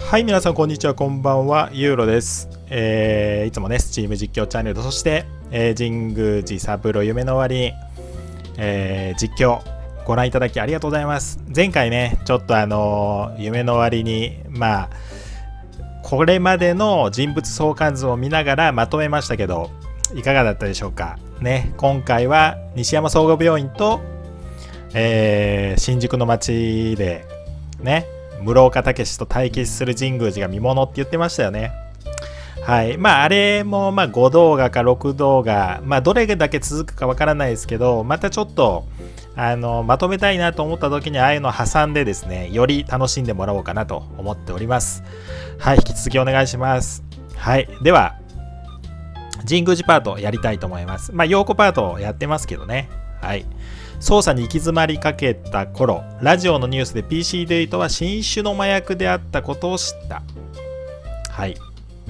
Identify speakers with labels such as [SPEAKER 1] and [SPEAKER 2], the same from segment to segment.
[SPEAKER 1] はい、皆さんこんにちは、こんばんは、ユーロです。いつもね、スチーム実況チャンネルと、そして、神宮寺三郎夢の終わり、実況ご覧いただきありがとうございます。前回ね、ちょっと夢の終わりに、これまでの人物相関図を見ながらまとめましたけど、いかがだったでしょうか。ね、今回は西山総合病院と、新宿の街でね、室岡武と対決する神宮寺が見ものって言ってましたよね。はい。あれも5動画か6動画、どれだけ続くかわからないですけど、またちょっとまとめたいなと思った時にああいうのを挟んでですね、より楽しんでもらおうかなと思っております。はい。引き続きお願いします。はい。では、神宮寺パートやりたいと思います。陽子パートやってますけどね。はい。捜査に行き詰まりかけた頃、ラジオのニュースで PCD とは新種の麻薬であったことを知った。はい。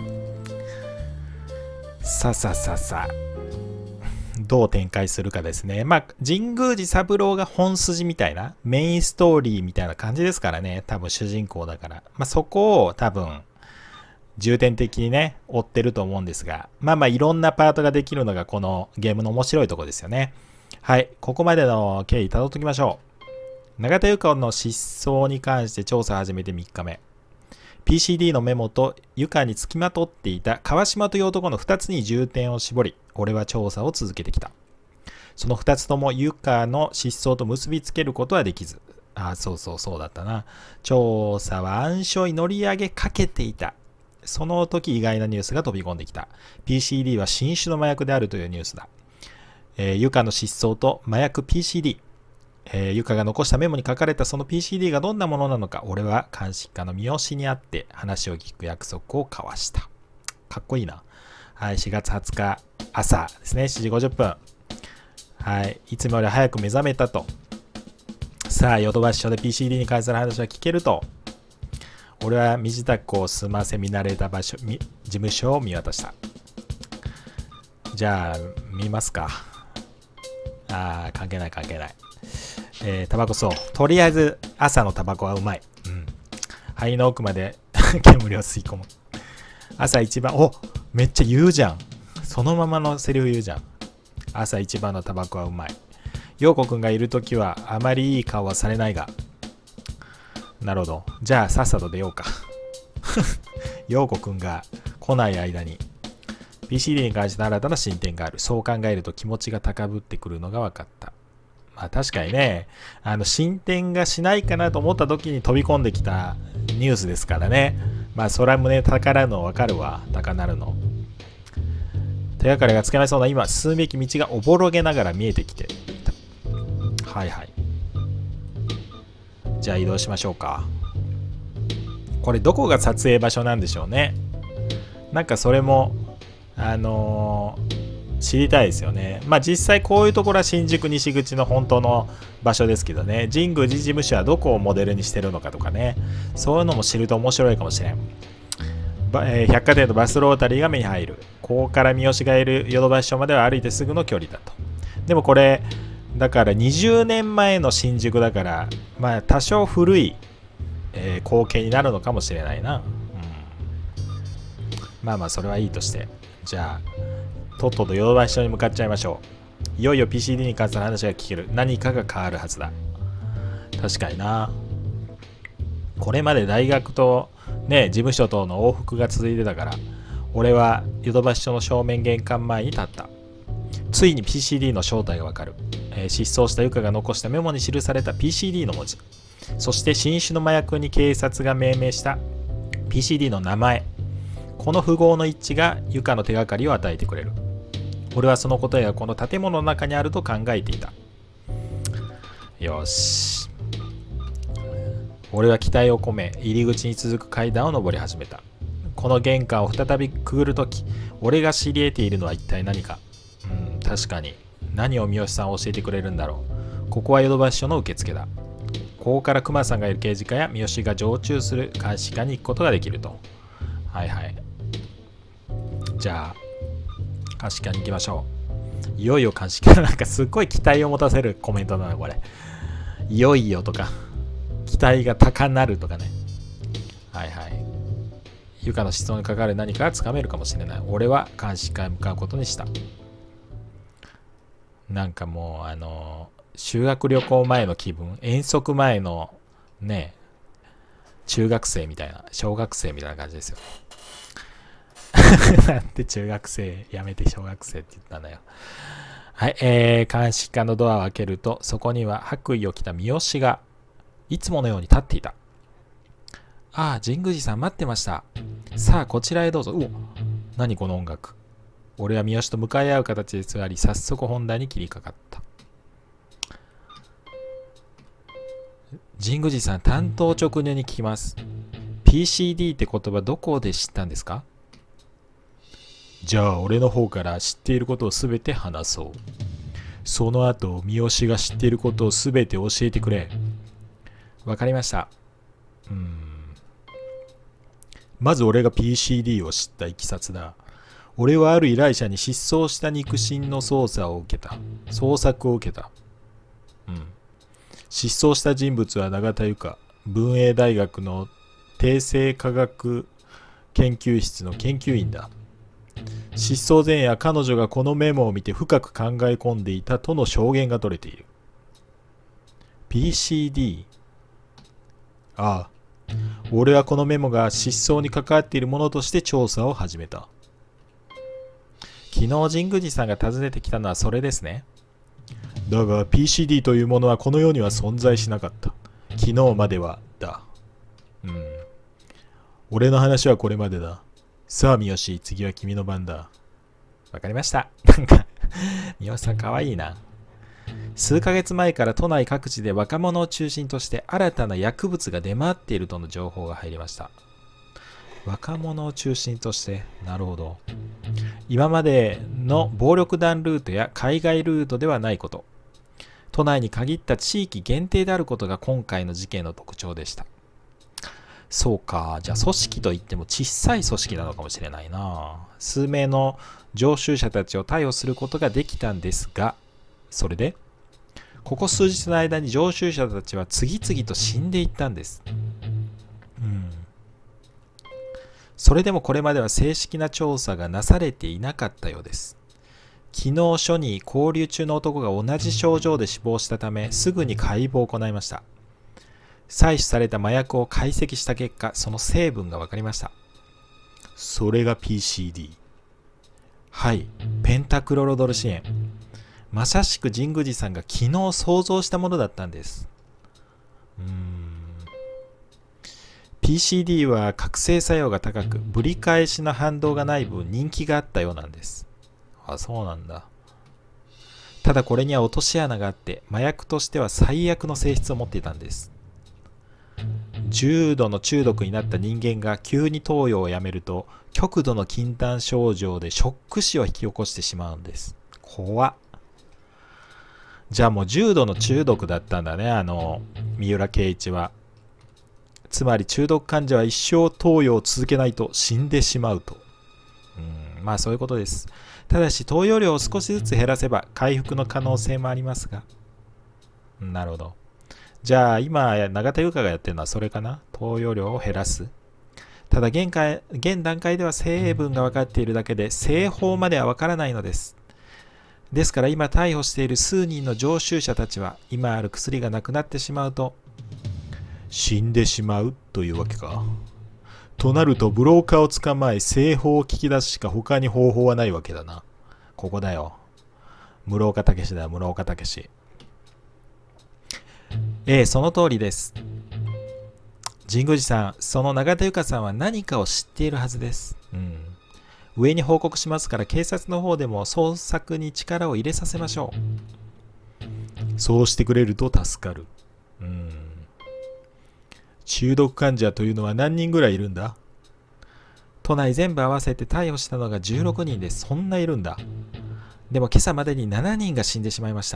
[SPEAKER 1] さあ、どう展開するかですね。神宮寺三郎が本筋みたいな、メインストーリーみたいな感じですからね。多分主人公だから。そこを多分、重点的にね、追ってると思うんですが、いろんなパートができるのがこのゲームの面白いところですよね。はい、ここまでの経緯たどっておきましょう。永田由香の失踪に関して調査を始めて3日目。PCD のメモと由香につきまとっていた川島という男の2つに重点を絞り、俺は調査を続けてきた。その2つとも由香の失踪と結びつけることはできず、そうだったな。調査は暗礁に乗り上げかけていた。その時意外なニュースが飛び込んできた。PCD は新種の麻薬であるというニュースだ。由香の失踪と麻薬 PCD、由香が残したメモに書かれたその PCD がどんなものなのか、俺は監視課の三好に会って話を聞く約束を交わした。かっこいいな。はい、4月20日朝ですね、7時50分。はい、いつもより早く目覚めたと。さあ、ヨドバシ署で PCD に関する話は聞けると。俺は身支度を済ませ見慣れた事務所を見渡した。じゃあ、見ますか。関係ない。タバコそう。とりあえず朝のタバコはうまい。肺の奥まで煙を吸い込む。朝一番、めっちゃ言うじゃん。そのままのセリフ言うじゃん。朝一番のタバコはうまい。陽子くんがいるときはあまりいい顔はされないが。なるほど。じゃあさっさと出ようか。陽子くんが来ない間に。PCD に関して新たな進展がある。そう考えると気持ちが高ぶってくるのが分かった。確かにね、進展がしないかなと思った時に飛び込んできたニュースですからね。それは胸高らの分かるわ。高なるの。手がかりがつけられそうな今、進むべき道がおぼろげながら見えてきて。はい。じゃあ移動しましょうか。これどこが撮影場所なんでしょうね。なんかそれも知りたいですよね。実際こういうところは新宿西口の本当の場所ですけどね、神宮寺事務所はどこをモデルにしてるのかとかね、そういうのも知ると面白いかもしれん。百貨店とバスロータリーが目に入る。ここから三好がいるヨドバシ署までは歩いてすぐの距離だと。でもこれだから20年前の新宿だから、多少古い、光景になるのかもしれないな。それはいいとして、じゃあとっととヨドバシ署に向かっちゃいましょう。いよいよ PCD に関する話が聞ける。何かが変わるはずだ。確かにな。これまで大学とね、事務所との往復が続いてたから、俺はヨドバシ署の正面玄関前に立った。ついに PCD の正体がわかる。失踪した由香が残したメモに記された PCD の文字。そして新種の麻薬に警察が命名した PCD の名前。この符号の一致が由香の手がかりを与えてくれる。俺はその答えがこの建物の中にあると考えていた。よし。俺は期待を込め入り口に続く階段を上り始めた。この玄関を再びくぐるとき、俺が知り得ているのは一体何か。確かに。何を三好さんは教えてくれるんだろう。ここはヨドバシ署の受付だ。ここから熊さんがいる刑事課や三好が常駐する監視課に行くことができると。はい。じゃあ監視課に行きましょう。いよいよ監視課。なんかすっごい期待を持たせるコメントだなこれ。いよいよとか期待が高なるとかね。はいはい。 ユカの失踪に関わる何かがつかめるかもしれない。俺は監視課へ向かうことにした。なんかもう修学旅行前の気分、遠足前のね、中学生みたいな、小学生みたいな感じですよ。なんで中学生やめて小学生って言ったんだよ。はい、監視課のドアを開けると、そこには白衣を着た三好がいつものように立っていた。ああ、神宮寺さん待ってました。さあ、こちらへどうぞ。何この音楽。俺は三好と向かい合う形で座り、早速本題に切りかかった。神宮寺さん、単刀直入に聞きます。PCD って言葉どこで知ったんですか？じゃあ、俺の方から知っていることをすべて話そう。その後、三好が知っていることをすべて教えてくれ。わかりました。まず俺が PCD を知ったいきさつだ。俺はある依頼者に失踪した肉親の捜索を受けた。失踪した人物は永田由香、文英大学の定性科学研究室の研究員だ。失踪前夜、彼女がこのメモを見て深く考え込んでいたとの証言が取れている。PCD？ ああ。俺はこのメモが失踪に関わっているものとして調査を始めた。昨日神宮寺さんが訪ねてきたのはそれですね。だが PCD というものはこの世には存在しなかった。昨日まではだ。俺の話はこれまでだ。さあ三好、次は君の番だ。わかりました。なんか三好さんかわいいな。数ヶ月前から都内各地で若者を中心として新たな薬物が出回っているとの情報が入りました。若者を中心として、なるほど。今までの暴力団ルートや海外ルートではないこと。都内に限った地域限定であることが今回の事件の特徴でした。そうか、じゃあ組織といっても小さい組織なのかもしれないな。数名の常習者たちを逮捕することができたんですが、それでここ数日の間に常習者たちは次々と死んでいったんです。それでもこれまでは正式な調査がなされていなかったようです。昨日署に勾留中の男が同じ症状で死亡したため、すぐに解剖を行いました。採取された麻薬を解析した結果、その成分が分かりました。それが PCD。はい、ペンタクロロドルシエン。まさしく神宮寺さんが昨日想像したものだったんです。PCD は覚醒作用が高く、ぶり返しの反動がない分人気があったようなんです。あ、そうなんだ。ただこれには落とし穴があって、麻薬としては最悪の性質を持っていたんです。重度の中毒になった人間が急に投与をやめると、極度の禁断症状でショック死を引き起こしてしまうんです。怖っ。じゃあもう重度の中毒だったんだね、三浦圭一は。つまり中毒患者は一生投与を続けないと死んでしまうと。まあそういうことです。ただし投与量を少しずつ減らせば回復の可能性もありますが。なるほど。じゃあ今永田優香がやってるのはそれかな。投与量を減らす。ただ現段階では成分が分かっているだけで製法までは分からないのです。ですから今逮捕している数人の常習者たちは今ある薬がなくなってしまうと死んでしまうというわけか。となるとブローカーを捕まえ製法を聞き出すしか他に方法はないわけだな。ここだよ。室岡武だよ、室岡武。その通りです。神宮寺さん、その永田由香さんは何かを知っているはずです。上に報告しますから警察の方でも捜索に力を入れさせましょう。そうしてくれると助かる。中毒患者というのは何人ぐらいいるんだ？都内全部合わせて逮捕したのが16人です。そんないるんだ。でも今朝までに7人が死んでしまいました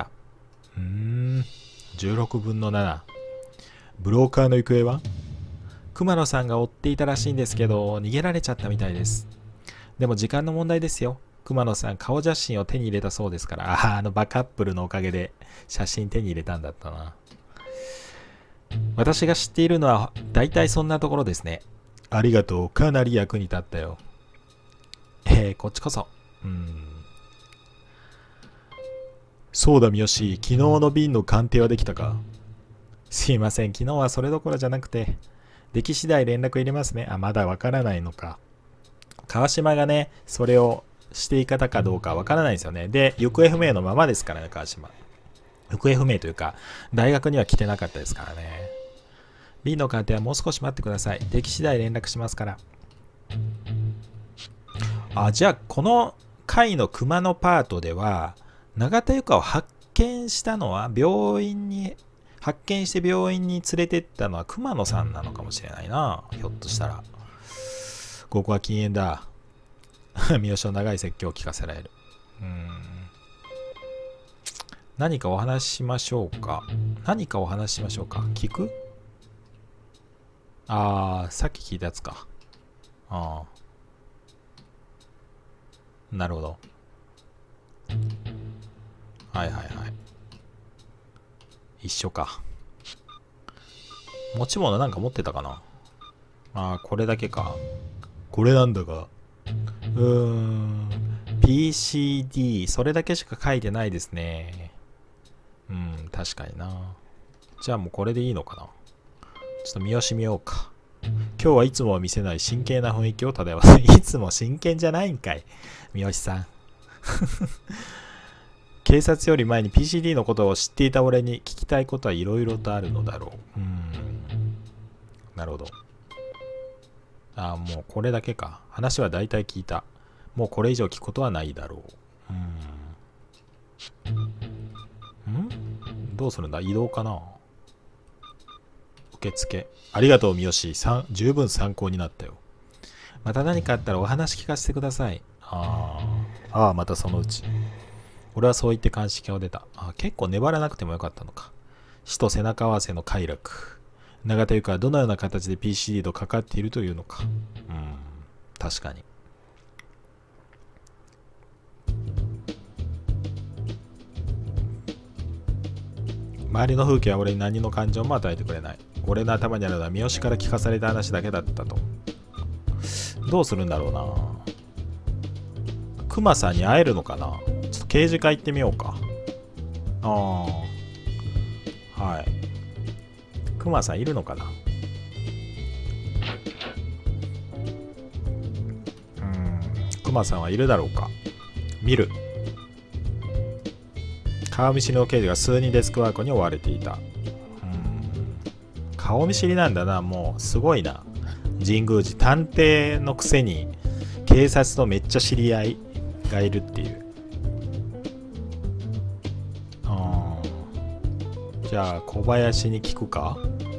[SPEAKER 1] 。16分の7。ブローカーの行方は？熊野さんが追っていたらしいんですけど、逃げられちゃったみたいです。でも時間の問題ですよ。熊野さん、顔写真を手に入れたそうですから。バカップルのおかげで写真手に入れたんだったな。私が知っているのは大体そんなところですね。 ありがとう。かなり役に立ったよ。こっちこそ。そうだ、三好。昨日の便の鑑定はできたか？すいません。昨日はそれどころじゃなくて、出来次第連絡入れますね。あ、まだわからないのか。川島がね、それをしてい方かどうかわからないんですよね。で、行方不明のままですからね、川島。行方不明というか、大学には来てなかったですからね。便の鑑定はもう少し待ってください。出来次第連絡しますから。あ、じゃあ、この回の熊のパートでは、永田由香を発見したのは発見して病院に連れてったのは熊野さんなのかもしれないな。ひょっとしたら。ここは禁煙だ。三好の長い説教を聞かせられる。何かお話ししましょうか。聞く？さっき聞いたやつか。なるほど。はい。一緒か。持ち物なんか持ってたかな。これだけか。これなんだが。PCD、それだけしか書いてないですね。確かにな。じゃあもうこれでいいのかな。ちょっと見ようか。今日はいつもは見せない真剣な雰囲気を漂わせ。いつも真剣じゃないんかい、三好さん。警察より前に PCD のことを知っていた俺に聞きたいことはいろいろとあるのだろう。なるほど。もうこれだけか。話は大体聞いた。もうこれ以上聞くことはないだろう。どうするんだ？移動かな？受付。ありがとう、三好。十分参考になったよ。また何かあったらお話聞かせてください。またそのうち。俺はそう言って鑑識を出た。結構粘らなくてもよかったのか。死と背中合わせの快楽。永田由香はどのような形で PCD とかかっているというのか。確かに。周りの風景は俺に何の感情も与えてくれない。俺の頭にあるのは三好から聞かされた話だけだったと。どうするんだろうな。熊さんに会えるのかな。ちょっと刑事課行ってみようか。はい。熊さんいるのかな。熊さんはいるだろうか。見る。顔見知りの刑事が数人デスクワークに追われていた。顔見知りなんだな。もうすごいな。神宮寺探偵のくせに警察とめっちゃ知り合いがいるっていう。じゃあ小林に聞くか。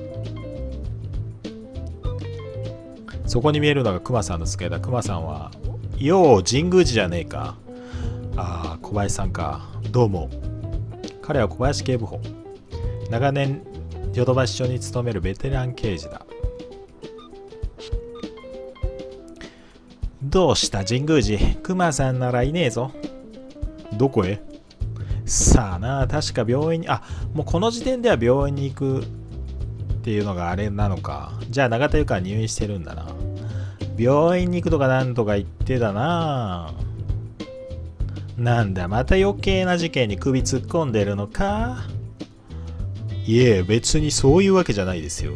[SPEAKER 1] そこに見えるのが熊さんの机だ。熊さんはよう神宮寺じゃねえか。小林さんか。どうも。彼は小林警部補。長年ヨドバシ署に勤めるベテラン刑事だ。どうした神宮寺。熊さんならいねえぞ。どこへ？さあな、確か病院に、もうこの時点では病院に行くっていうのがあれなのか。じゃあ永田由香は入院してるんだな。病院に行くとかなんとか言ってたな。なんだ、また余計な事件に首突っ込んでるのか。いえ、別にそういうわけじゃないですよ。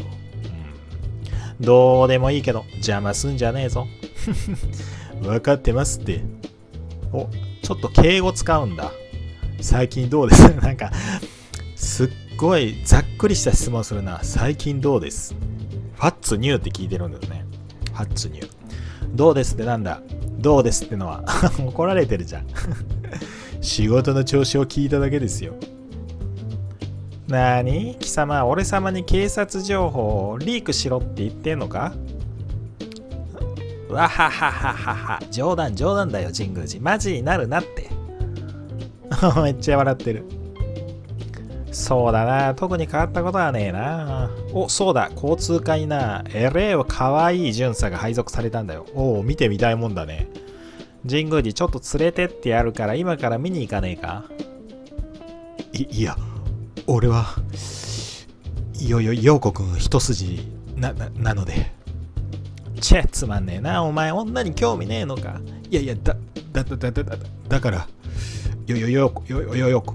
[SPEAKER 1] どうでもいいけど邪魔すんじゃねえぞ。分かってますって。ちょっと敬語使うんだ。最近どうです？なんかすっごいざっくりした質問するな。最近どうです？ファッツニューって聞いてるんだよね。ファッツニュー。どうですってなんだ？どうですってのは怒られてるじゃん。仕事の調子を聞いただけですよ。なに？貴様、俺様に警察情報をリークしろって言ってんのか？わははははは。冗談だよ、神宮寺。マジになるなって。めっちゃ笑ってる。そうだな。特に変わったことはねえな。そうだ。交通課にな。かわいい巡査が配属されたんだよ。見てみたいもんだね。神宮寺ちょっと連れてってやるから今から見に行かねえか？いや、俺は、陽子くん一筋なので。 チェッつまんねえな。お前女に興味ねえのか。いやいや、だから、よく。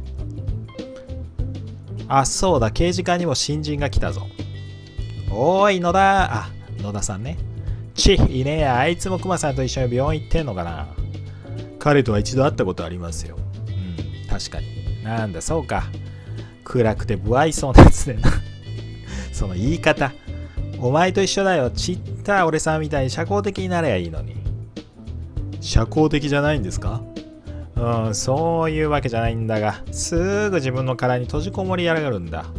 [SPEAKER 1] あ、そうだ、刑事課にも新人が来たぞ。おーい、野田。あ、野田さんね。いねえや。あいつもクマさんと一緒に病院行ってんのかな。彼とは一度会ったことありますよ。うん、確かに。なんだ、そうか。暗くて不愛想なやつでな。その言い方。お前と一緒だよ。ちった俺さんみたいに社交的になればいいのに。社交的じゃないんですか？うん、そういうわけじゃないんだが、すぐ自分の殻に閉じこもりやがるんだ。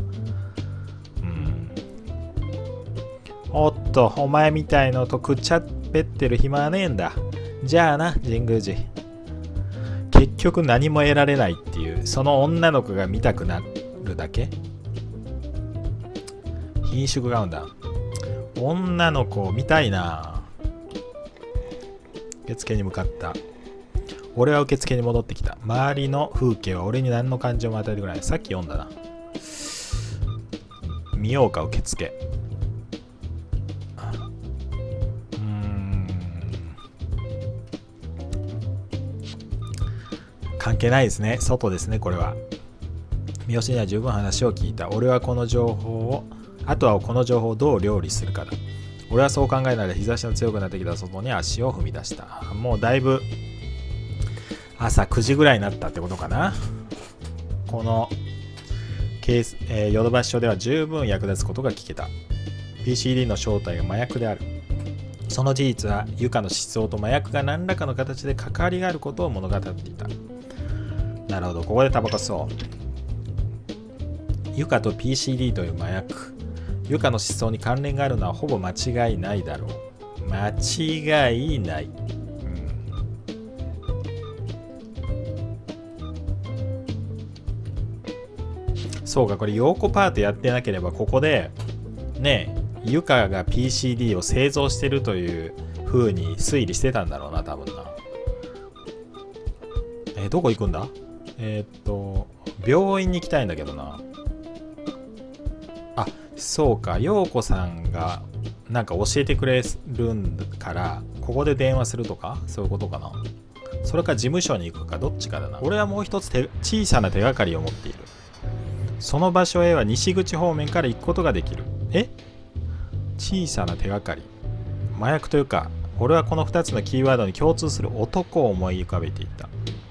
[SPEAKER 1] おっと、お前みたいのとくっちゃべってる暇はねえんだ。じゃあな、神宮寺。結局何も得られないっていう、その女の子が見たくなるだけ？品種が合うんだ。女の子を見たいな。受付に向かった。俺は受付に戻ってきた。周りの風景は俺に何の感情も与えてくれない。さっき読んだな。見ようか、受付。関係ないですね。外ですね、これは。三好には十分話を聞いた。俺はこの情報を、あとはこの情報をどう料理するかだ。俺はそう考えながら日差しの強くなってきた外に足を踏み出した。もうだいぶ朝9時ぐらいになったってことかな。このヨドバシ署では十分役立つことが聞けた。 PCD の正体が麻薬である。その事実はユカの失踪と麻薬が何らかの形で関わりがあることを物語っていた。なるほど、ここでタバコ吸おう。ユカと PCD という麻薬。ユカの失踪に関連があるのはほぼ間違いないだろう。間違いない。そうか、これ陽子パートやってなければここでねえユカが PCD を製造してるという風に推理してたんだろうな、多分な。どこ行くんだ？病院に行きたいんだけどな。あ、そうか、陽子さんがなんか教えてくれるんからここで電話するとかそういうことかな。それか事務所に行くかどっちかだな。俺はもう一つ小さな手がかりを持っている。その場所へは西口方面から行くことができる。小さな手がかり。麻薬というか、俺はこの2つのキーワードに共通する男を思い浮かべていた。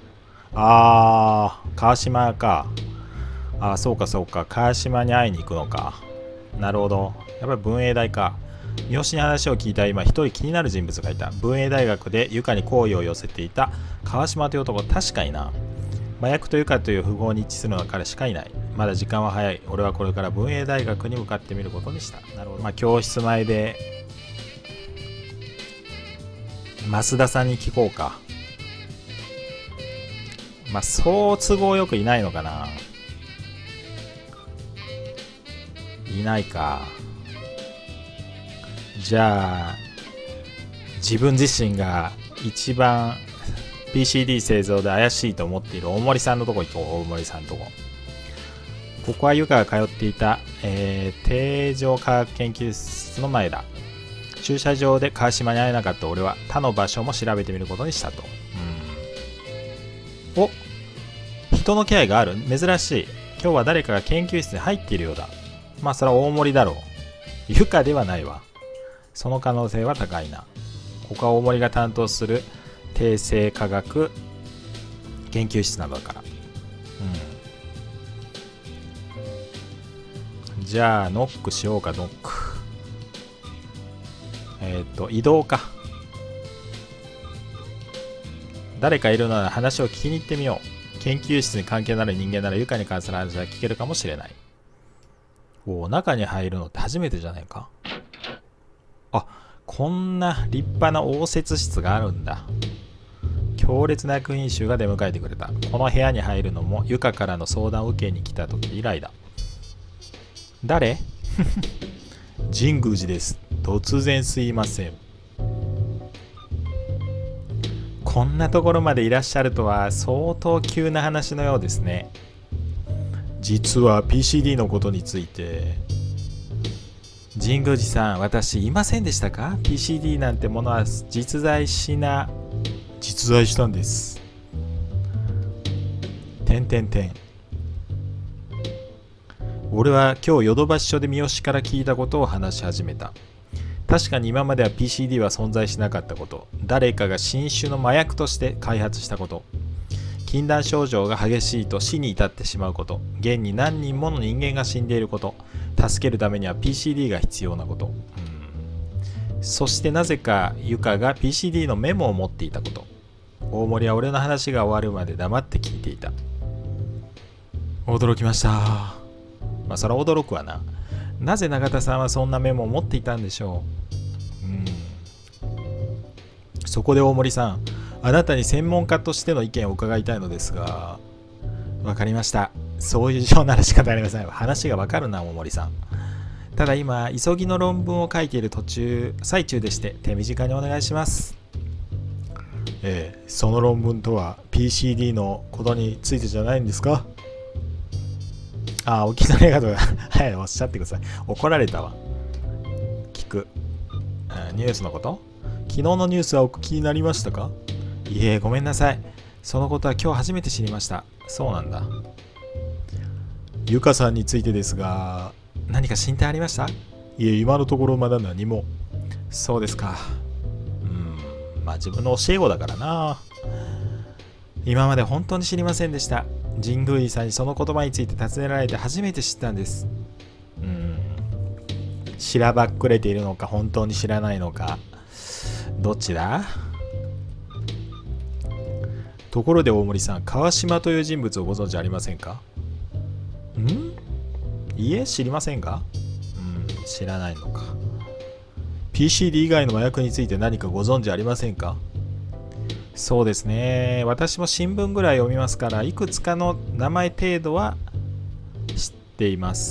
[SPEAKER 1] 川島か。そうかそうか。川島に会いに行くのか。なるほど。やっぱり文英大か。三好に話を聞いた今、一人気になる人物がいた。文英大学でユカに好意を寄せていた川島という男、確かにな。麻薬とユカという符号に一致するのは彼しかいない。まだ時間は早い。俺はこれから文英大学に向かってみることにした。なるほど。教室前で増田さんに聞こうか。そう都合よくいないのかな。いないか。じゃあ自分自身が一番 PCD 製造で怪しいと思っている大森さんのとこ行こう。大森さんのとこ。ここはユカが通っていた、定常科学研究室の前だ。駐車場で川島に会えなかった俺は他の場所も調べてみることにしたと。お、人の気配がある。珍しい。今日は誰かが研究室に入っているようだ。それは大森だろう。ユカではないわ。その可能性は高いな。ここは大森が担当する定性科学研究室などだから。じゃあノックしようか。ノック。移動か。誰かいるなら話を聞きに行ってみよう。研究室に関係のある人間ならユカに関する話が聞けるかもしれない。中に入るのって初めてじゃないか。こんな立派な応接室があるんだ。強烈な役員衆が出迎えてくれた。この部屋に入るのもユカからの相談を受けに来た時以来だ。誰？神宮寺です。突然すいません。こんなところまでいらっしゃるとは相当急な話のようですね。実は PCD のことについて神宮寺さん、私言いませんでしたか？ PCD なんてものは実在したんです。俺は今日ヨドバシ署で三好から聞いたことを話し始めた。確かに今までは PCD は存在しなかったこと、誰かが新種の麻薬として開発したこと、禁断症状が激しいと死に至ってしまうこと、現に何人もの人間が死んでいること、助けるためには PCD が必要なこと、そしてなぜかユカが PCD のメモを持っていたこと。大森は俺の話が終わるまで黙って聞いていた。驚きました。まあそれは驚くわな。なぜ永田さんはそんなメモを持っていたんでしょう。そこで大森さん、あなたに専門家としての意見を伺いたいのですが。わかりました。そういう事情なら仕方ありません。話がわかるな、大森さん。ただ今、急ぎの論文を書いている最中でして、手短にお願いします。その論文とは PCD のことについてじゃないんですか？お気取りがとう。はい、おっしゃってください。怒られたわ。聞く。ニュースのこと？昨日のニュースはお聞きになりましたか？いえ、ごめんなさい。そのことは今日初めて知りました。そうなんだ。ゆかさんについてですが、何か進展ありました？いえ、今のところまだ何も。そうですか。まあ自分の教え子だからな。今まで本当に知りませんでした。神宮寺さんにその言葉について尋ねられて初めて知ったんです。しらばっくれているのか本当に知らないのか、どっちだ？ところで大森さん、川島という人物をご存知ありませんか？いえ、知りませんが？知らないのか。PCD 以外の麻薬について何かご存知ありませんか？そうですね。私も新聞ぐらい読みますから、いくつかの名前程度は知っています。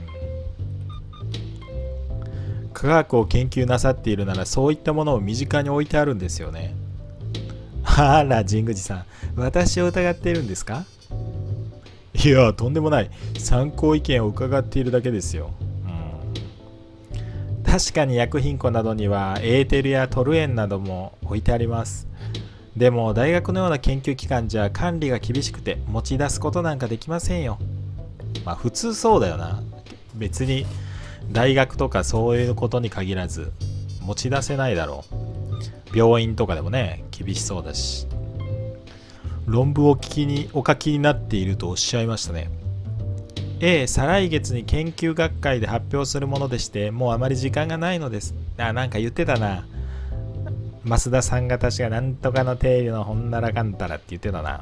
[SPEAKER 1] 科学を研究なさっているなら、そういったものを身近に置いてあるんですよね。あら、神宮寺さん、私を疑っているんですか？いや、とんでもない。参考意見を伺っているだけですよ。確かに薬品庫などにはエーテルやトルエンなども置いてあります。でも大学のような研究機関じゃ管理が厳しくて持ち出すことなんかできませんよ。まあ普通そうだよな。別に大学とかそういうことに限らず持ち出せないだろう。病院とかでもね、厳しそうだし。論文をお書きになっているとおっしゃいましたね。再来月に研究学会で発表するものでして、もうあまり時間がないのです。なんか言ってたな。増田さんが確かなんとかの定理のほんならかんたらって言ってたな。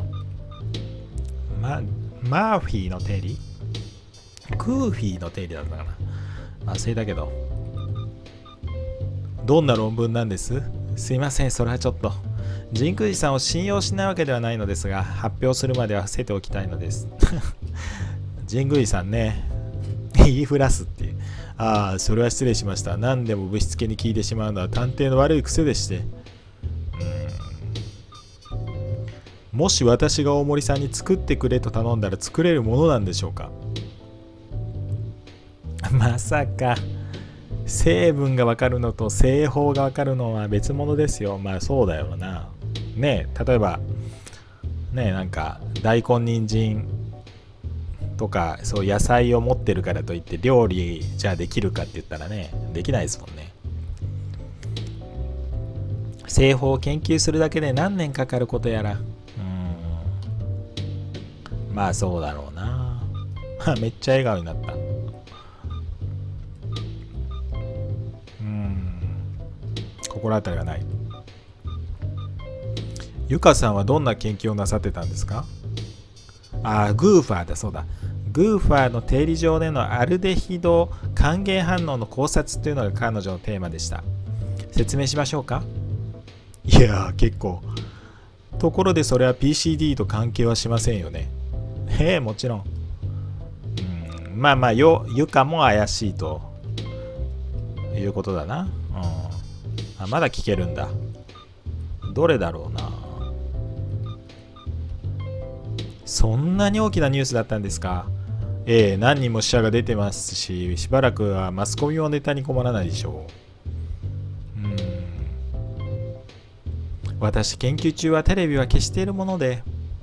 [SPEAKER 1] マーフィーの定理？グーフィーの定理だったかな。忘れたけど。どんな論文なんです？すいません、それはちょっと。神宮寺さんを信用しないわけではないのですが、発表するまでは伏せておきたいのです。神宮寺さんね、言いふらすっていう。それは失礼しました。何でもぶしつけに聞いてしまうのは探偵の悪い癖でして。もし私が大森さんに作ってくれと頼んだら作れるものなんでしょうか？まさか。成分が分かるのと製法が分かるのは別物ですよ。まあそうだよな。ねえ、例えば、ねえ、なんか大根、人参とかそう野菜を持ってるからといって料理じゃあできるかって言ったらね、できないですもんね。製法を研究するだけで何年かかることやら。まあそうだろうな。めっちゃ笑顔になった。心当たりがない。ゆかさんはどんな研究をなさってたんですか？グーファーだ、そうだ。グーファーの定理上でのアルデヒド還元反応の考察というのが彼女のテーマでした。説明しましょうか？いやー、結構。ところでそれは PCD と関係はしませんよね。もちろん。まあまあ、ゆかも怪しいということだな。まだ聞けるんだ。どれだろうな。そんなに大きなニュースだったんですか？ 何人も死者が出てますし、しばらくはマスコミもネタに困らないでしょう。私、研究中はテレビは消しているもので、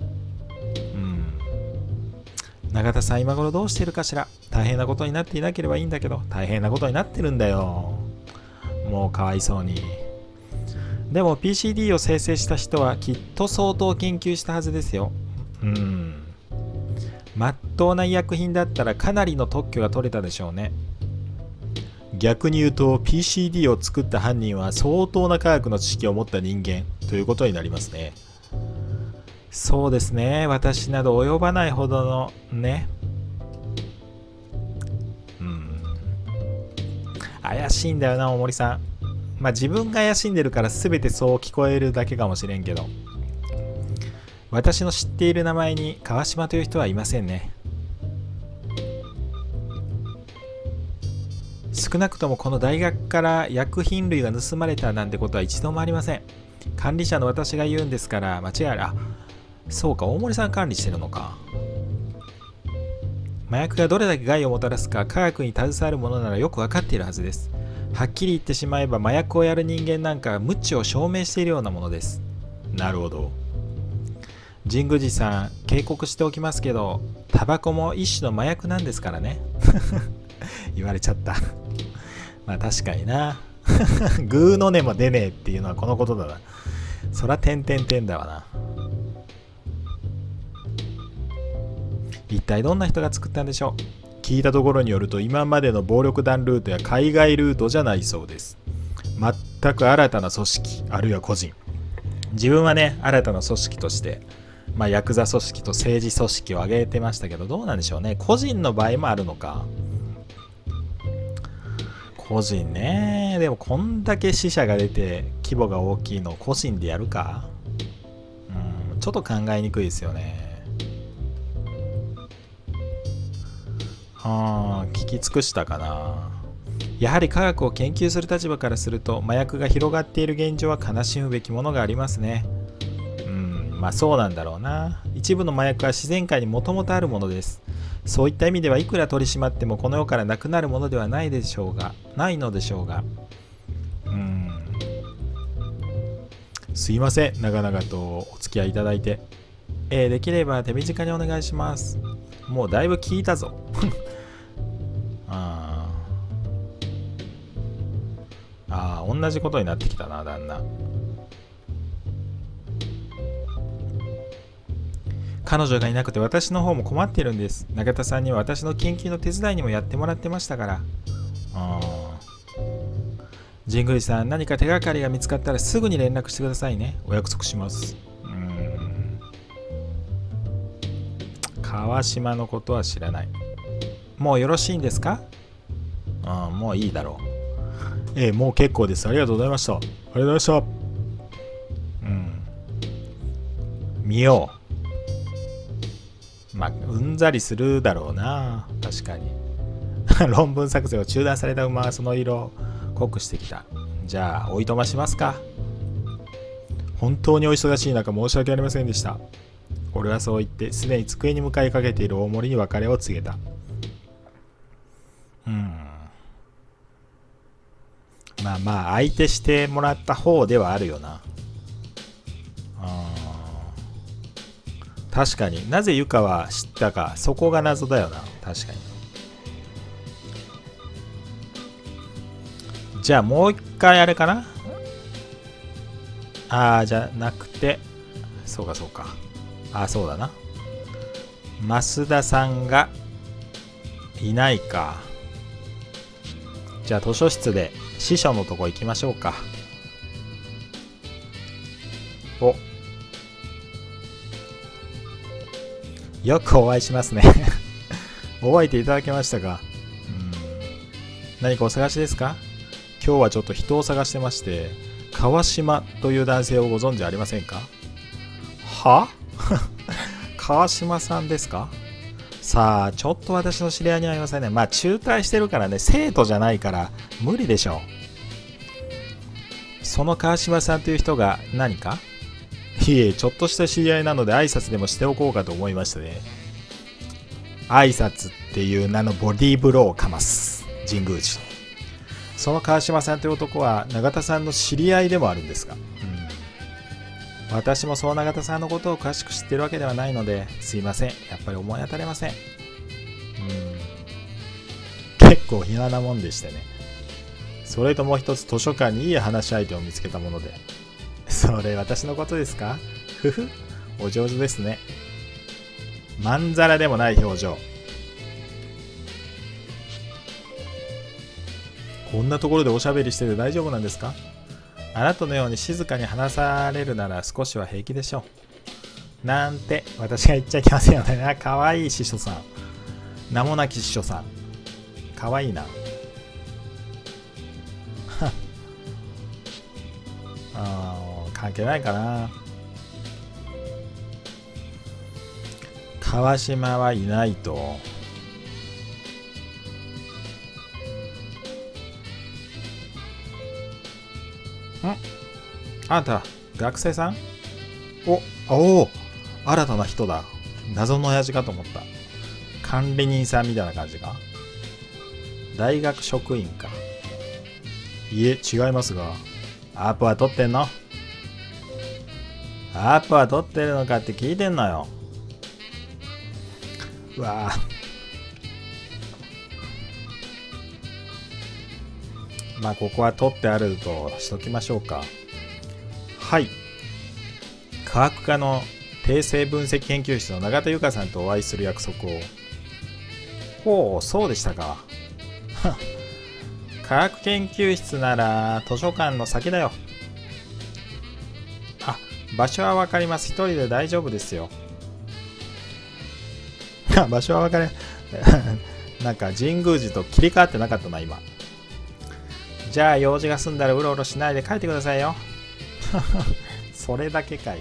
[SPEAKER 1] 永田さん、今頃どうしてるかしら。大変なことになっていなければいいんだけど、大変なことになってるんだよ。もうかわいそうに。でも PCD を生成した人はきっと相当研究したはずですよ。まっとうな医薬品だったらかなりの特許が取れたでしょうね。逆に言うと PCD を作った犯人は相当な科学の知識を持った人間ということになりますね。そうですね。私など及ばないほどのね。怪しいんだよな、大森さん。まあ自分が怪しんでるから全てそう聞こえるだけかもしれんけど。私の知っている名前に川島という人はいませんね。少なくともこの大学から薬品類が盗まれたなんてことは一度もありません。管理者の私が言うんですから間違いない。あ、そうか、大森さん管理してるのか。麻薬がどれだけ害をもたらすか科学に携わるものならよく分かっているはずです。はっきり言ってしまえば麻薬をやる人間なんか無知を証明しているようなものです。なるほど。神宮寺さん、警告しておきますけど、タバコも一種の麻薬なんですからね。言われちゃった。まあ確かにな。グーの音も出ねえっていうのはこのことだな。そら点々点だわな。一体どんな人が作ったんでしょう。聞いたところによると今までの暴力団ルートや海外ルートじゃないそうです。全く新たな組織あるいは個人。自分はね、新たな組織としてヤクザ組織と政治組織を挙げてましたけど、どうなんでしょうね。個人の場合もあるのか。個人ね。でもこんだけ死者が出て規模が大きいのを個人でやるか。ちょっと考えにくいですよね。聞き尽くしたかな。やはり科学を研究する立場からすると麻薬が広がっている現状は悲しむべきものがありますね。まあそうなんだろうな。一部の麻薬は自然界にもともとあるものです。そういった意味ではいくら取り締まってもこの世からなくなるものではないのでしょうが。すいません、長々とお付き合いいただいて。できれば手短にお願いします。もうだいぶ聞いたぞ。同じことになってきたな、旦那。彼女がいなくて私の方も困ってるんです。永田さんには私の研究の手伝いにもやってもらってましたから。神宮寺さん、何か手がかりが見つかったらすぐに連絡してくださいね。お約束します。川島のことは知らない。もうよろしいんですか？もういいだろう。もう結構です。ありがとうございました。ありがとうございました。見よう。うんざりするだろうな。確かに。論文作成を中断された馬はその色を濃くしてきた。じゃあ、おいとましますか。本当にお忙しい中申し訳ありませんでした。俺はそう言って、すでに机に向かいかけている大森に別れを告げた。相手してもらった方ではあるよな。確かになぜユカは知ったか、そこが謎だよな。確かに。じゃあもう一回あれかな。じゃなくて、そうか。そうだな。増田さんがいないか。じゃあ図書室で司書のとこ行きましょうか。よくお会いしますね。覚えていただけましたか？何かお探しですか？今日はちょっと人を探してまして、川島という男性をご存知ありませんか？は？川島さんですか？さあ、ちょっと私の知り合いにはありませんね。中退してるからね、生徒じゃないから無理でしょう。その川島さんという人が何か？いえ、ちょっとした知り合いなので挨拶でもしておこうかと思いましてね。挨拶っっていう名のボディーブローをかます神宮寺。その川島さんという男は永田さんの知り合いでもあるんですが、私もそう永田さんのことを詳しく知ってるわけではないのですいません、やっぱり思い当たれません。結構暇なもんでしてね。それともう一つ図書館にいい話し相手を見つけたもので。それ私のことですか？ふふ、お上手ですね。まんざらでもない表情。こんなところでおしゃべりしてて大丈夫なんですか？あなたのように静かに話されるなら少しは平気でしょう。なんて私が言っちゃいけませんよね。あ、かわいい司書さん。名もなき司書さん。かわいいな。関係ないかな。川島はいないと。あんた学生さん？お、新たな人だ。謎の親父かと思った。管理人さんみたいな感じか。大学職員か。いえ、違いますが。アップは取ってんの？アップは取ってるのかって聞いてんのよ。うわぁ。まあここは取ってあるとしときましょうか。はい。科学科の定性分析研究室の永田由香さんとお会いする約束を。ほう、そうでしたか。科学研究室なら図書館の先だよ。あ、場所はわかります。一人で大丈夫ですよ。場所はわかる。なんか神宮寺と切り替わってなかったな、今。じゃあ用事が済んだらうろうろしないで帰ってくださいよ。それだけかい。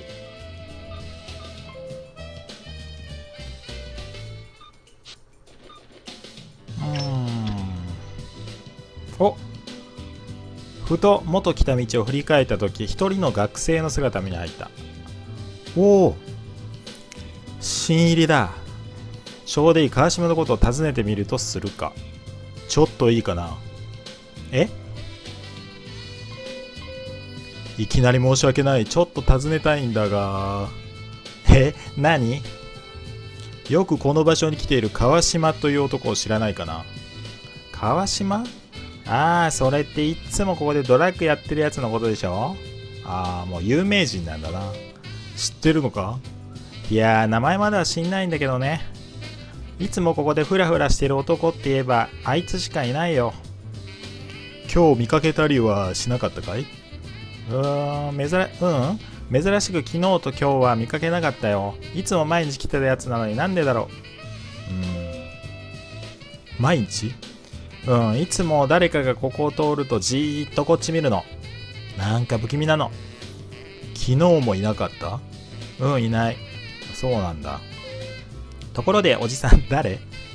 [SPEAKER 1] お、ふと元来た道を振り返った時、一人の学生の姿目に入った。おお、新入りだ。ちょうどいい。川島のことを尋ねてみるとするか。ちょっといいかな。え？いきなり申し訳ない。ちょっと尋ねたいんだが。何？よくこの場所に来ている川島という男を知らないかな。川島？ああ、それっていつもここでドラッグやってるやつのことでしょ？ああ、もう有名人なんだな。知ってるのか？いやー、名前までは知んないんだけどね。いつもここでフラフラしてる男って言えばあいつしかいないよ。今日見かけたりはしなかったかい？珍しく昨日と今日は見かけなかったよ。いつも毎日来てたやつなのになんでだろう。毎日？いつも誰かがここを通るとじーっとこっち見るの。なんか不気味なの。昨日もいなかった？いない。そうなんだ。ところでおじさん誰？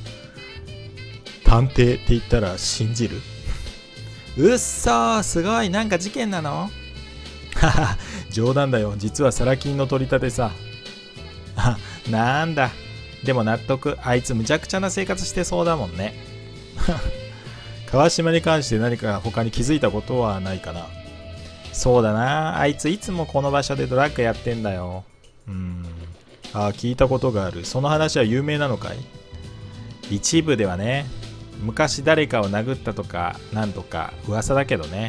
[SPEAKER 1] 探偵って言ったら信じる？うっそー、すごい。なんか事件なの？はは、冗談だよ。実はサラ金の取り立てさ。なんだ。でも納得。あいつむちゃくちゃな生活してそうだもんね。川島に関して何か他に気づいたことはないかな。そうだな。あいついつもこの場所でドラッグやってんだよ。聞いたことがある。その話は有名なのかい？一部ではね。昔誰かを殴ったとかなんとか噂だけどね。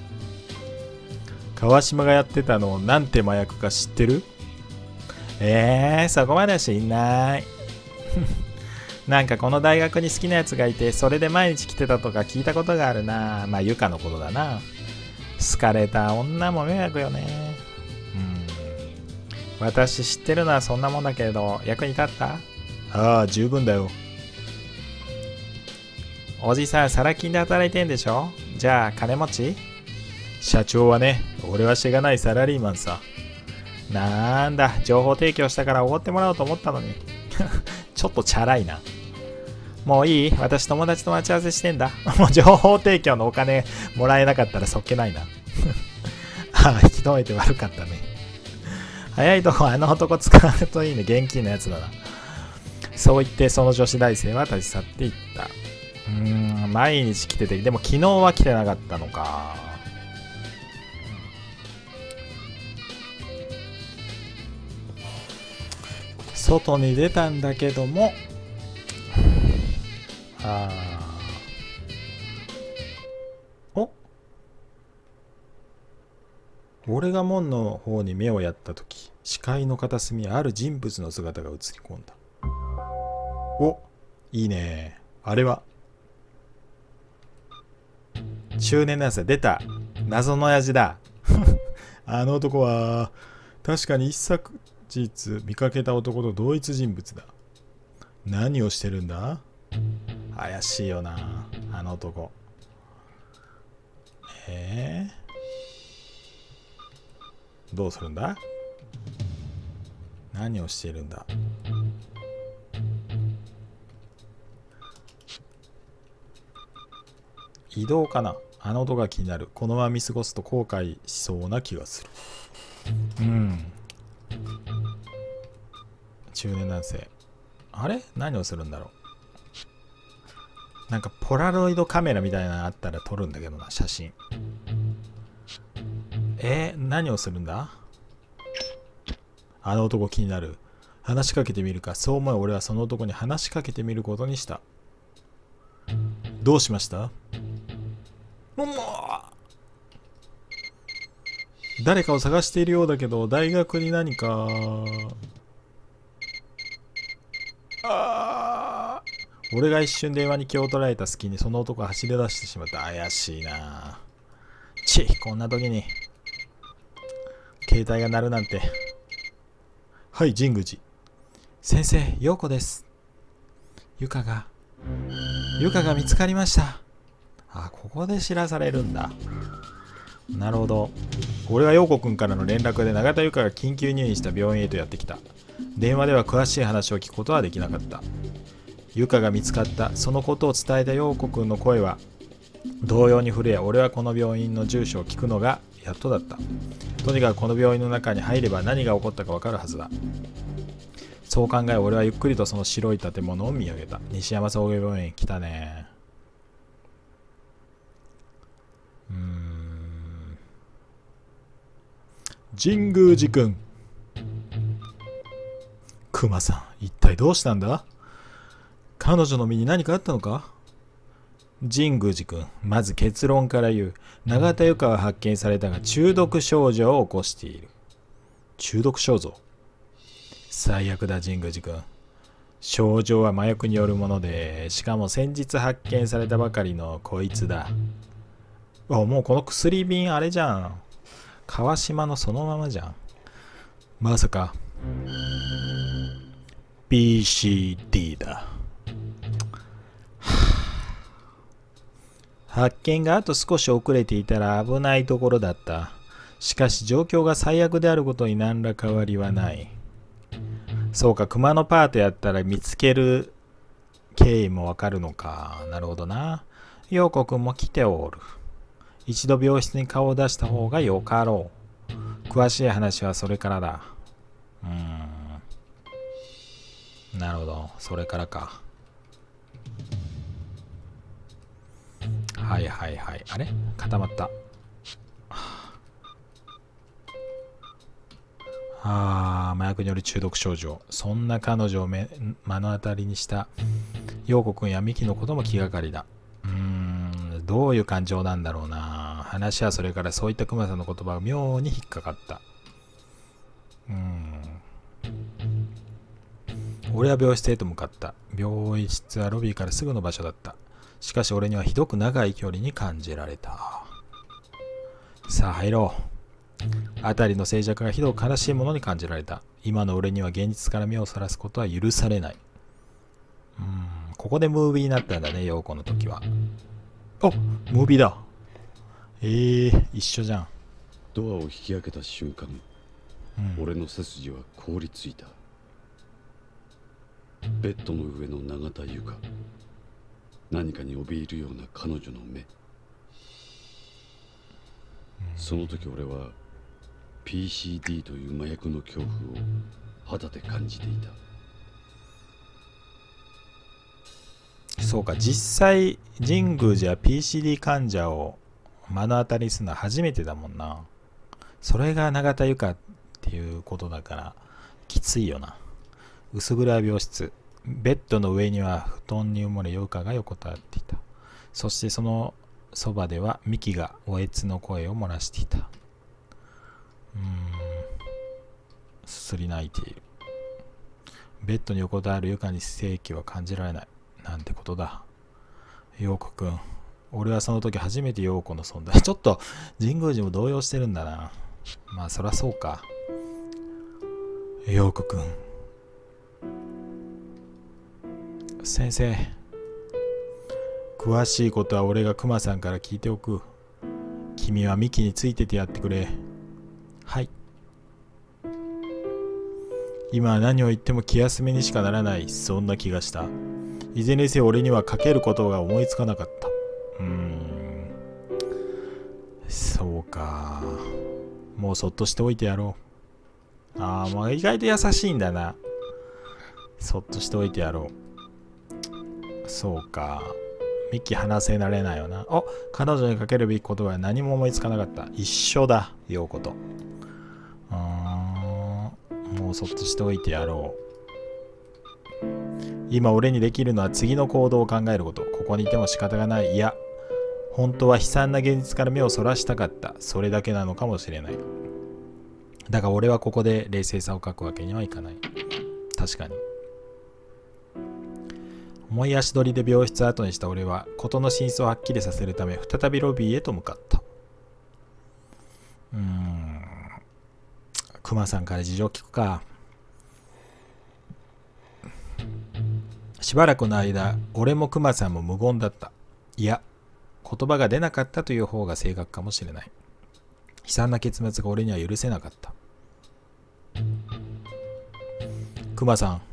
[SPEAKER 1] 川島がやってたのなんて麻薬か知ってる？そこまでは知んない。なんかこの大学に好きなやつがいて、それで毎日来てたとか聞いたことがあるな。まあゆかのことだな。好かれた女も迷惑よね。私知ってるのはそんなもんだけれど、役に立った？ああ、十分だよ。おじさん、サラ金で働いてんでしょ？じゃあ金持ち？社長はね、俺はしがないサラリーマンさ。なんだ、情報提供したからおごってもらおうと思ったのに。ちょっとチャラいな。もういい？私友達と待ち合わせしてんだ。もう情報提供のお金もらえなかったらそっけないな。ああ、引き止めて悪かったね。早いとこあの男使うといいね。現金のやつだな。 そう言ってその女子大生は立ち去っていった。毎日来てて、でも昨日は来てなかったのか。外に出たんだけども、お、俺が門の方に目をやったとき、視界の片隅にある人物の姿が映り込んだ。お、いいね。あれは中年男性。出た。謎の親父だ。あの男は確かに一昨日見かけた男と同一人物だ。何をしてるんだ？怪しいよな、あの男。どうするんだ？何をしているんだ？移動かな。あの音が気になる。このまま見過ごすと後悔しそうな気がする。中年男性。あれ？何をするんだろう。なんかポラロイドカメラみたいなのあったら撮るんだけどな、写真。何をするんだ？あの男気になる。話しかけてみるか。そう思い俺はその男に話しかけてみることにした。どうしました？誰かを探しているようだけど、大学に何か。俺が一瞬電話に気を取られた隙にその男が走り出してしまった。怪しいな。こんな時に携帯が鳴るなんて。はい、神宮寺先生、陽子です。ゆかが見つかりました。ここで知らされるんだ。なるほど。俺は陽子くんからの連絡で永田ゆかが緊急入院した病院へとやってきた。電話では詳しい話を聞くことはできなかった。ゆかが見つかった。そのことを伝えた陽子くんの声は同様に震え、俺はこの病院の住所を聞くのがやっとだった。とにかくこの病院の中に入れば何が起こったかわかるはずだ。そう考え、俺はゆっくりとその白い建物を見上げた。西山総合病院来たね。神宮寺くん。クマさん、一体どうしたんだ？彼女の身に何かあったのか？神宮寺くん、まず結論から言う。永田由香は発見されたが中毒症状を起こしている。中毒症状？最悪だ神宮寺くん。症状は麻薬によるもので、しかも先日発見されたばかりのこいつだ。もうこの薬瓶あれじゃん。川島のそのままじゃん。まさか BCD だ。発見があと少し遅れていたら危ないところだった。しかし状況が最悪であることに何ら変わりはない。そうか、熊のパートやったら見つける経緯もわかるのか。なるほどな。陽子くんも来ておる。一度病室に顔を出した方がよかろう。詳しい話はそれからだ。なるほど、それからか。はいはいはい。あれ？固まった。麻薬による中毒症状。そんな彼女を目の当たりにした陽子くんやミキのことも気がかりだ。どういう感情なんだろうな。話はそれからそういったクマさんの言葉が妙に引っかかった。俺は病室へと向かった。病室はロビーからすぐの場所だった。しかし俺にはひどく長い距離に感じられた。さあ入ろう。辺りの静寂がひどく悲しいものに感じられた。今の俺には現実から目をそらすことは許されない。ここでムービーになったんだね、陽子の時は。ムービーだ。一緒じゃん。
[SPEAKER 2] ドアを引き開けた瞬間、俺の背筋は凍りついた。ベッドの上の永田由香、何かに怯えるような彼女の目。その時俺は PCD という麻薬の恐怖を肌で感じていた。
[SPEAKER 1] そうか、実際神宮寺は PCD 患者を目の当たりにするのは初めてだもんな。それが永田由香っていうことだからきついよな。薄暗い病室、ベッドの上には布団に埋もれ由香が横たわっていた。そしてそのそばではミキがおえつの声を漏らしていた。すすり泣いている。ベッドに横たわる由香に生気は感じられない。なんてことだ。陽子くん、俺はその時初めて陽子の存在。ちょっと神宮寺も動揺してるんだな。まあそらそうか。陽子くん、先生、詳しいことは俺がクマさんから聞いておく。君はミキについててやってくれ。はい。今は何を言っても気休めにしかならない、そんな気がした。いずれにせよ俺には書けることが思いつかなかった。そうか。もうそっとしておいてやろう。まあ意外と優しいんだな。そっとしておいてやろう。そうか。ミキ話せられないよな。彼女にかけるべき言葉は何も思いつかなかった。一緒だ、陽子と。もうそっとしておいてやろう。今俺にできるのは次の行動を考えること。ここにいても仕方がない。いや、本当は悲惨な現実から目をそらしたかった。それだけなのかもしれない。だが俺はここで冷静さを欠くわけにはいかない。確かに。重い足取りで病室を後にした俺は事の真相をはっきりさせるため再びロビーへと向かった。クマさんから事情聞くか。しばらくの間、俺もクマさんも無言だった。いや、言葉が出なかったという方が正確かもしれない。悲惨な結末が俺には許せなかった。クマさん、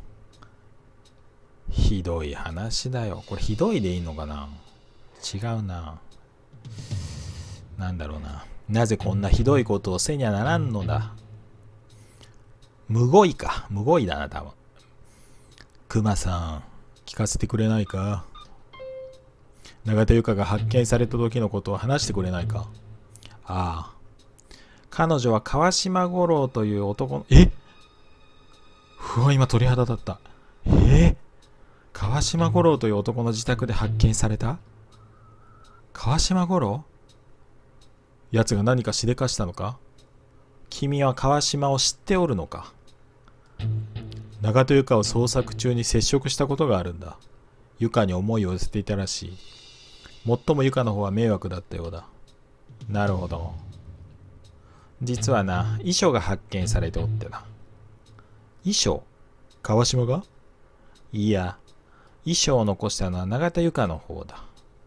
[SPEAKER 1] ひどい話だよ。これひどいでいいのかな。違うな。なんだろうな。なぜこんなひどいことをせにゃならんのだ。むごいか。むごいだな、多分。クマさん、聞かせてくれないか。永田由香が発見された時のことを話してくれないか。ああ。彼女は川島五郎という男の、うわ、今鳥肌立った。川島五郎という男の自宅で発見された？川島五郎？奴が何かしでかしたのか？君は川島を知っておるのか？永田由香を捜索中に接触したことがあるんだ。由香に思いを寄せていたらしい。もっとも由香の方は迷惑だったようだ。なるほど。実はな、遺書が発見されておってな。遺書？川島が？いや、遺書を残したのは永田由香の方だ。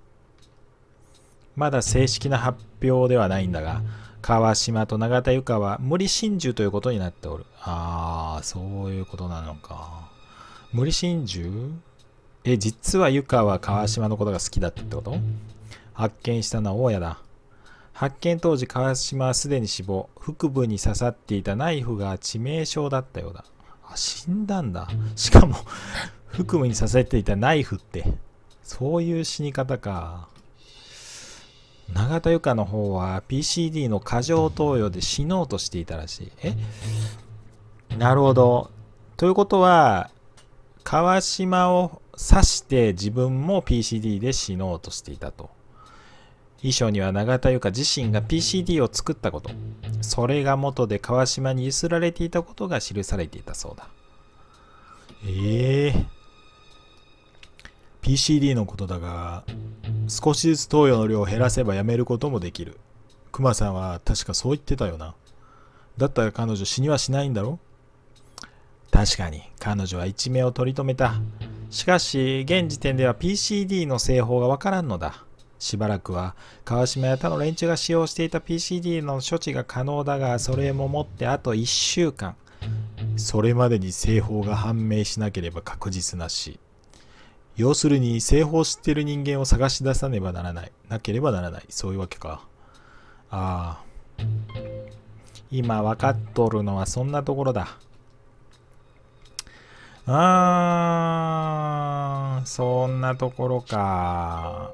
[SPEAKER 1] まだ正式な発表ではないんだが、川島と永田由香は無理心中ということになっておる。そういうことなのか。無理心中？実は由香は川島のことが好きだったってこと？発見したのは大家だ。発見当時川島はすでに死亡。腹部に刺さっていたナイフが致命傷だったようだ。死んだんだ。しかも腹部に刺さっていたナイフってそういう死に方か。永田由香の方は PCD の過剰投与で死のうとしていたらしい。なるほど。ということは川島を刺して自分も PCD で死のうとしていたと。遺書には永田由香自身が PCD を作ったこと、それが元で川島にゆすられていたことが記されていたそうだ。PCD のことだが、少しずつ投与の量を減らせばやめることもできる。クマさんは確かそう言ってたよな。だったら彼女死にはしないんだろ？確かに彼女は一命を取り留めた。しかし現時点では PCD の製法がわからんのだ。しばらくは川島や他の連中が使用していた PCD の処置が可能だが、それももってあと1週間。それまでに製法が判明しなければ確実なし。要するに製法を知っている人間を探し出さねばならない。なければならない。そういうわけか。今分かっとるのはそんなところだ。 そんなところか。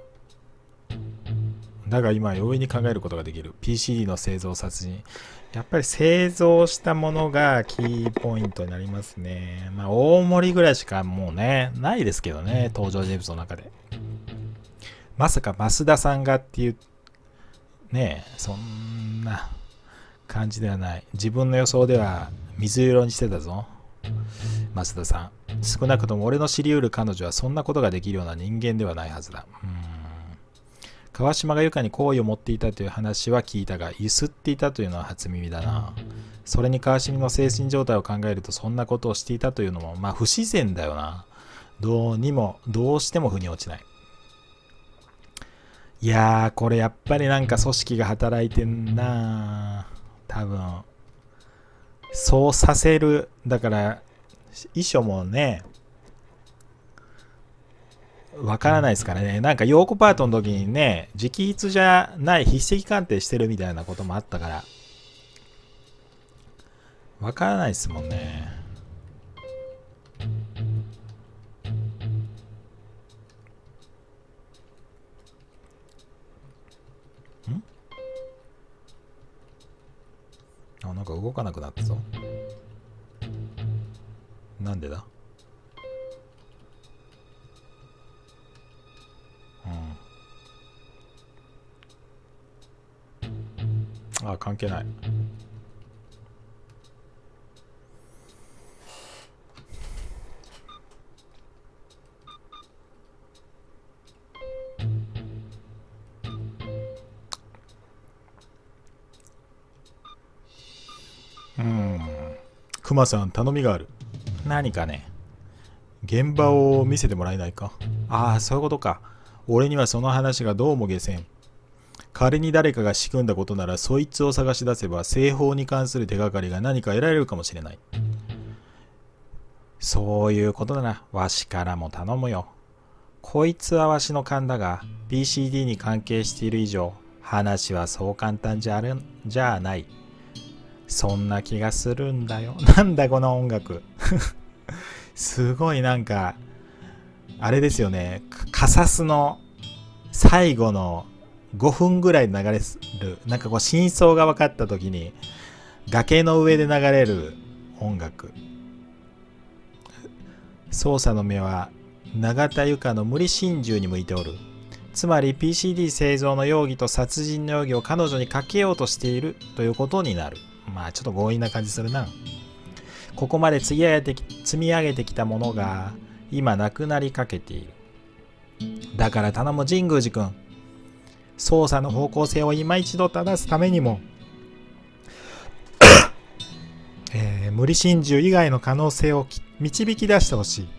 [SPEAKER 1] だが今容易に考えることができる。PCD の製造殺人。やっぱり製造したものがキーポイントになりますね。まあ大盛りぐらいしかもうね、ないですけどね、登場人物の中で。まさか増田さんがっていう、ねえ、そんな感じではない。自分の予想では水色にしてたぞ。増田さん。少なくとも俺の知り得る彼女はそんなことができるような人間ではないはずだ。川島がゆかに好意を持っていたという話は聞いたが、ゆすっていたというのは初耳だな。それに川島の精神状態を考えるとそんなことをしていたというのも、まあ不自然だよな。どうしても腑に落ちない。いやー、これやっぱりなんか組織が働いてんな。多分。そうさせる。だから、遺書もね、わからないですからね。なんか、ヨーコパートの時にね、直筆じゃない筆跡鑑定してるみたいなこともあったから、わからないですもんね。なんか動かなくなったぞ。なんでだ？関係ない。クマさん、頼みがある。何かね。現場を見せてもらえないか。そういうことか。俺にはその話がどうも下せん。仮に誰かが仕組んだことなら、そいつを探し出せば、製法に関する手がかりが何か得られるかもしれない。そういうことなら、わしからも頼むよ。こいつはわしの勘だが、PCD に関係している以上、話はそう簡単じゃない。そんな気がするんだよ。なんだこの音楽。すごいなんか、あれですよね。カサスの最後の5分ぐらい流れる。なんかこう真相が分かった時に、崖の上で流れる音楽。捜査の目は永田由香の無理心中に向いておる。つまり PCD 製造の容疑と殺人の容疑を彼女にかけようとしているということになる。まあちょっと強引な感じするな。ここまで積み上げてきたものが今なくなりかけている。だから頼む神宮寺君。捜査の方向性を今一度正すためにも、無理心中以外の可能性を導き出してほしい。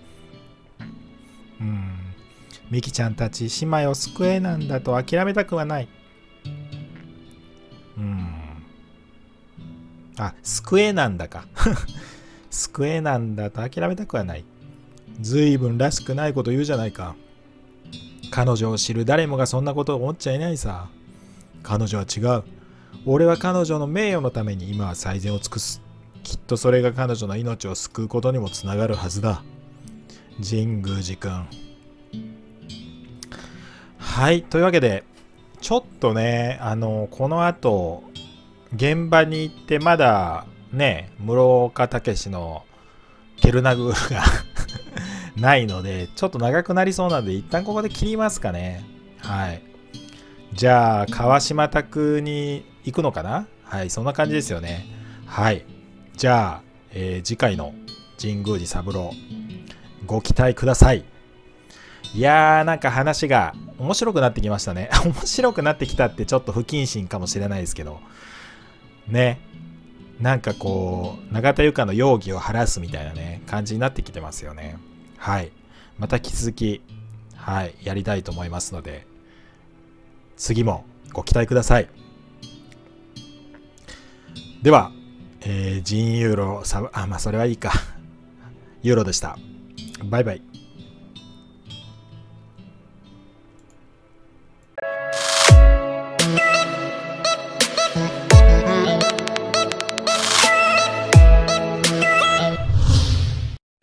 [SPEAKER 1] ミキちゃんたち姉妹を救えなんだと諦めたくはない。救えなんだか。救えなんだと諦めたくはない。ずいぶんらしくないこと言うじゃないか。彼女を知る誰もがそんなことを思っちゃいないさ。彼女は違う。俺は彼女の名誉のために今は最善を尽くす。きっとそれが彼女の命を救うことにもつながるはずだ。神宮寺くん。はい、というわけで、ちょっとね、この後、現場に行ってまだね、室岡武のケルナグールがないので、ちょっと長くなりそうなので、一旦ここで切りますかね。はい。じゃあ、川島拓に行くのかな？はい、そんな感じですよね。はい。じゃあ、次回の神宮寺三郎、ご期待ください。いやー、なんか話が面白くなってきましたね。面白くなってきたってちょっと不謹慎かもしれないですけど、ね。なんかこう、永田由香の容疑を晴らすみたいなね、感じになってきてますよね。はい。また引き続き、はい、やりたいと思いますので、次もご期待ください。では、ジンユーロ、それはいいか。ユーロでした。バイバイ。